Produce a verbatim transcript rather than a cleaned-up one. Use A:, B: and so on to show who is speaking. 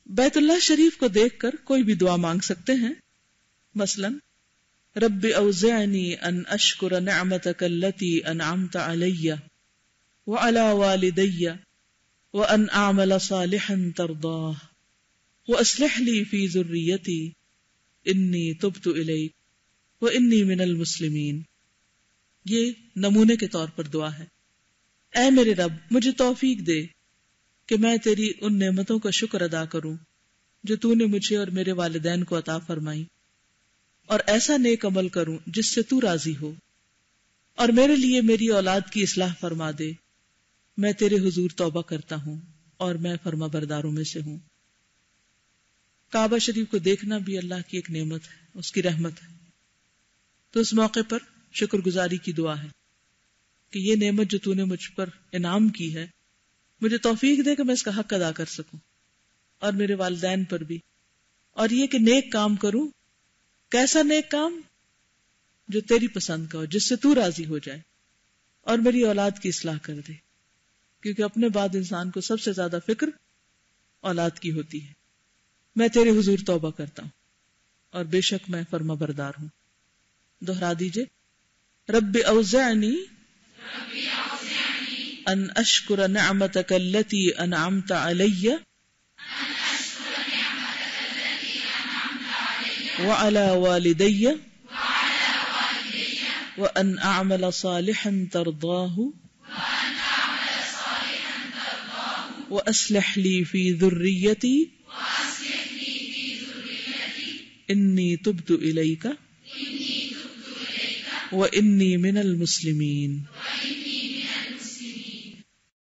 A: بیت اللہ شریف کو دیکھ کر کوئی بھی دعا مانگ سکتے ہیں. مثلا رب اوزعنی ان اشکر نعمتک التی انعمت علی وعلی والدی وان اعمل صالحا ترضاہ واصلح لی فی ذریتی انی تبت الیک وانی من المسلمین. یہ نمونے کے طور پر دعا ہے. اے میرے رب مجھے توفیق دے کہ میں تیری ان نعمتوں کا شکر ادا کروں جو تو نے مجھے اور میرے والدین کو عطا فرمائی، اور ایسا نیک عمل کروں جس سے تو راضی ہو، اور میرے لیے میری اولاد کی اصلاح فرما دے. میں تیرے حضور توبہ کرتا ہوں اور میں فرما برداروں میں سے ہوں. کعبہ شریف کو دیکھنا بھی اللہ کی ایک نعمت ہے، اس کی رحمت ہے. تو اس موقع پر شکر گزاری کی دعا ہے کہ یہ نعمت جو تو نے مجھ پر انعام کی ہے، مجھے توفیق دے کہ میں اس کا حق ادا کر سکوں، اور میرے والدین پر بھی. اور یہ کہ نیک کام کروں. کیسا نیک کام؟ جو تیری پسند کا ہو، جس سے تو راضی ہو جائے، اور میری اولاد کی اصلاح کر دے، کیونکہ اپنے بعد انسان کو سب سے زیادہ فکر اولاد کی ہوتی ہے. میں تیرے حضور توبہ کرتا ہوں اور بے شک میں فرما بردار ہوں. دہرا دیجئے، رب اوزعنی ان اشکر نعمتک التی انعمت علی وعلی والدی وان اعمل صالحا ترضاہ واصلح لی فی ذریتی انی تبت الیک وانی من المسلمین.